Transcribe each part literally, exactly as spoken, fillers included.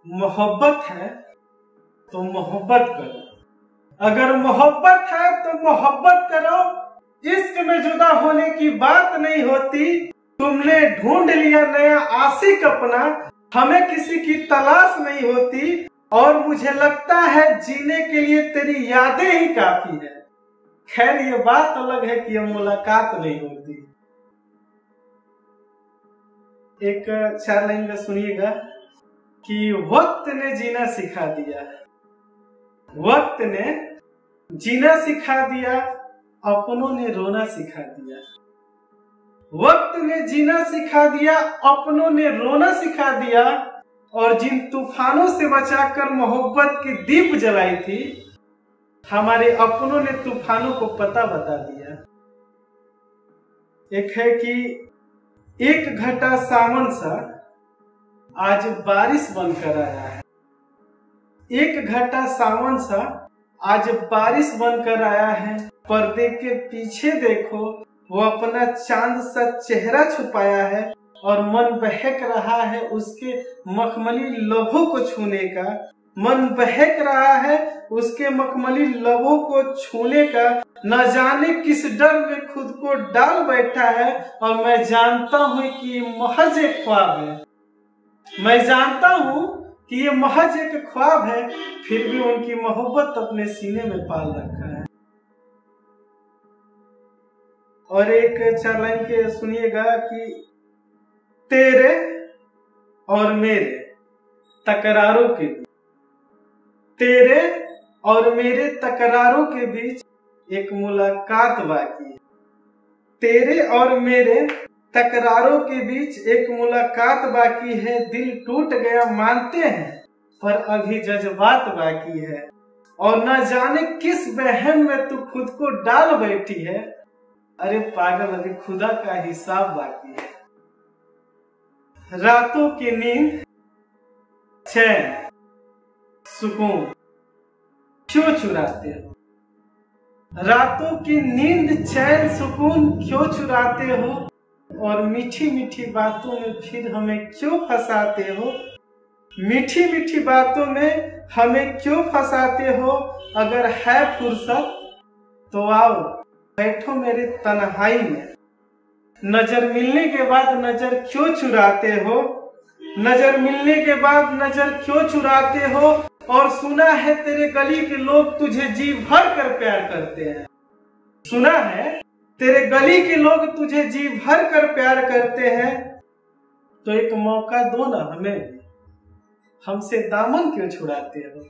मोहब्बत है तो मोहब्बत करो, अगर मोहब्बत है तो मोहब्बत करो। इश्क में जुदा होने की बात नहीं होती, तुमने ढूंढ लिया नया आशिक अपना, हमें किसी की तलाश नहीं होती। और मुझे लगता है जीने के लिए तेरी यादें ही काफी है। खैर ये बात अलग है कि अब मुलाकात नहीं होती। एक चार लाइन का सुनिएगा कि वक्त ने जीना सिखा दिया, वक्त ने जीना सिखा दिया, अपनों ने रोना सिखा दिया। वक्त ने जीना सिखा दिया, अपनों ने रोना सिखा दिया। और जिन तूफानों से बचाकर मोहब्बत की दीप जलाई थी, हमारे अपनों ने तूफानों को पता बता दिया। एक है कि एक घटा सावन सा आज बारिश बनकर आया है, एक घटा सावन सा आज बारिश बनकर आया है। पर्दे के पीछे देखो वो अपना चांद सा चेहरा छुपाया है, और मन बहक रहा है उसके मखमली लबों को छूने का, मन बहक रहा है उसके मखमली लबों को छूने का। न जाने किस डर में खुद को डाल बैठा है, और मैं जानता हूँ कि ये महज एक ख्वाब है, मैं जानता हूँ कि ये महज एक ख्वाब है, फिर भी उनकी मोहब्बत अपने सीने में पाल रखा है। और एक चार लाइन के सुनिएगा कि तेरे और मेरे तकरारों के बीच, तेरे और मेरे तकरारों के बीच एक मुलाकात बाकी है। तेरे और मेरे तकरारों के बीच एक मुलाकात बाकी है। दिल टूट गया मानते हैं, पर अभी जज्बात बाकी है। और न जाने किस वहम में तू खुद को डाल बैठी है। अरे पागल, अभी खुदा का हिसाब बाकी है। रातों की नींद चैन सुकून क्यों चुराते हो, रातों की नींद चैन सुकून क्यों चुराते हो, और मीठी मीठी बातों में फिर हमें क्यों फंसाते हो, मीठी मीठी बातों में हमें क्यों फंसाते हो। अगर है फुर्सत तो आओ बैठो मेरे तन्हाई में, नजर मिलने के बाद नजर क्यों चुराते हो, नजर मिलने के बाद नजर क्यों चुराते हो। और सुना है तेरे गली के लोग तुझे जी भर कर प्यार करते हैं, सुना है तेरे गली के लोग तुझे जी भर कर प्यार करते हैं। तो एक मौका दो ना हमें भी, हमसे दामन क्यों छुड़ाते हो।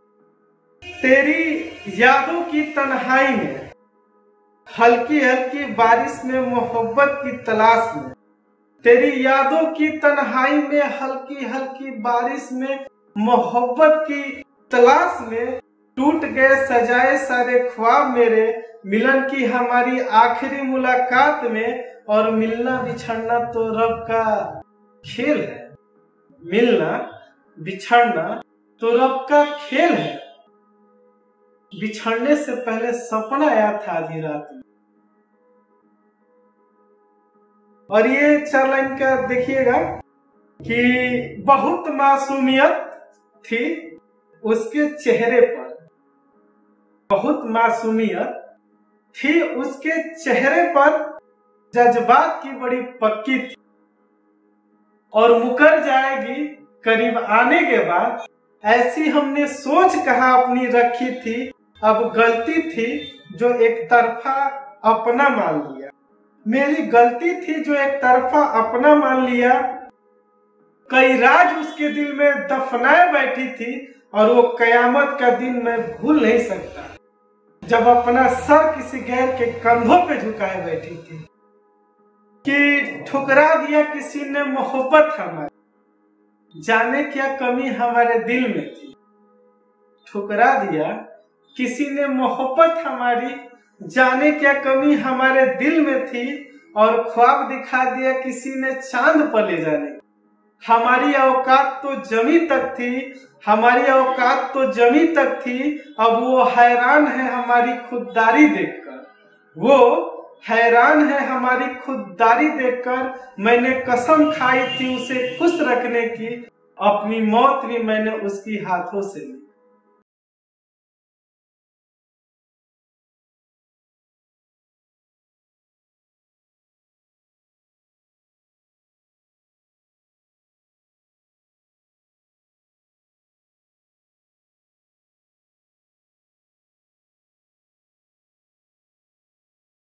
तेरी यादों की तन्हाई में, हल्की हल्की बारिश में, मोहब्बत की तलाश में, तेरी यादों की तन्हाई में, हल्की हल्की बारिश में, मोहब्बत की तलाश में, टूट गए सजाए सारे ख्वाब मेरे, मिलन की हमारी आखिरी मुलाकात में। और मिलना बिछड़ना तो रब का खेल है, मिलना बिछड़ना तो रब का खेल है। बिछड़ने से पहले सपना आया था आधी रात में। और ये चार लाइन का देखिएगा कि बहुत मासूमियत थी उसके चेहरे पर, बहुत मासूमियत थी उसके चेहरे पर, जज्बात की बड़ी पक्की थी, और मुकर जाएगी करीब आने के बाद। ऐसी हमने सोच कहाँ अपनी रखी थी, अब गलती थी जो एक तरफा अपना मान लिया, मेरी गलती थी जो एक तरफा अपना मान लिया। कई राज उसके दिल में दफनाए बैठी थी, और वो कयामत का दिन मैं भूल नहीं सकता जब अपना सर किसी गैर के कंधों पे झुकाए बैठी थी। कि ठुकरा दिया किसी ने मोहब्बत हमारी, जाने क्या कमी हमारे दिल में थी। ठुकरा दिया किसी ने मोहब्बत हमारी, जाने क्या कमी हमारे दिल में थी। और ख्वाब दिखा दिया किसी ने चांद पर ले जाने, हमारी औकात तो जमी तक थी, हमारी औकात तो जमी तक थी। अब वो हैरान है हमारी खुददारी देखकर, वो हैरान है हमारी खुददारी देखकर। मैंने कसम खाई थी उसे खुश रखने की, अपनी मौत भी मैंने उसकी हाथों से ली।